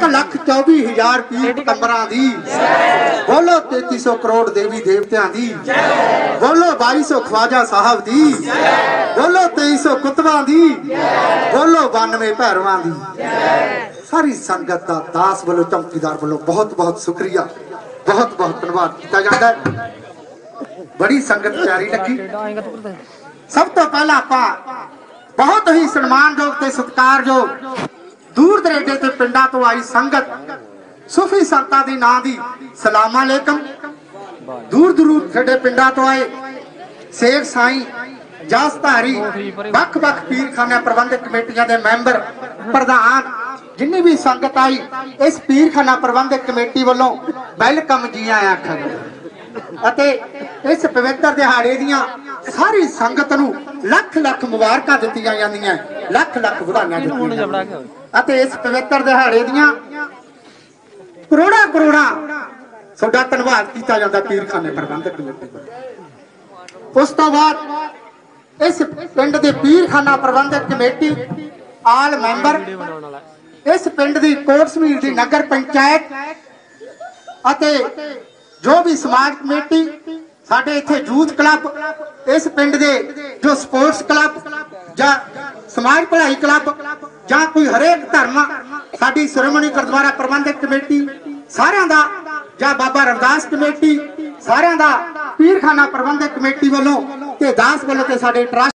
1,24,000 पीर पतंबरां दी बोलो 3300 करोड़ देवी देवतियां दी बोलो 2200 ख्वाजा साहब दी बोलो 2300 कुतुबां दी बोलो 92 भैरवां दी। सारी संगत दा दास वालों चौकीदार वालों बहुत बहुत शुक्रिया, बहुत बहुत धन्यवाद किया जाता है। बड़ी संगत प्यारी लगी। सब तो पहला आपां बहुत ही सन्मानयोग ते सत्कारयोग दूर दरेडे ते पिंडां तो आई संगत सूफी संतां दी नां दी सलाम अलैकुम। दूर दूर दरेडे पिंडां तो आए शेख साईं जासधारी वख वख पीरखाना प्रबंधक कमेटियां दे मैंबर प्रधान जिन्नी भी संगत आई इस पीरखाना प्रबंधक कमेटी वालों वेलकम जी आया आखा। इस पवित्र दिहाड़े दियां सारी संगत नूं लख लख मुबारकां दित्तियां जांदियां, लख लख ਵਧਾਈਆਂ दित्तियां। इस पवित्र दिहाड़े दियां करोड़ां करोड़ां ਤੁਹਾਡਾ ਧੰਨਵਾद किया जाता पीरखाने प्रबंधक कमेटी। उस तो बाद इस पिंड दे पीरखाना प्रबंधक कमेटी आल मैंबर, इस पिंड दी कोटसमीर दी नगर पंचायत अते जो भी समाज कमेटी साडे इत्थे यूथ क्लब, इस पिंड दे जो स्पोर्ट्स क्लब या समाज भलाई क्लब या कोई हरेक धर्म साडी श्रोमणी गुरुद्वारा प्रबंधक कमेटी सारियां दा या बाबा रविदास कमेटी सारियां दा पीरखाना प्रबंधक कमेटी वालों ते दास वालों ते साडे ट्रस्ट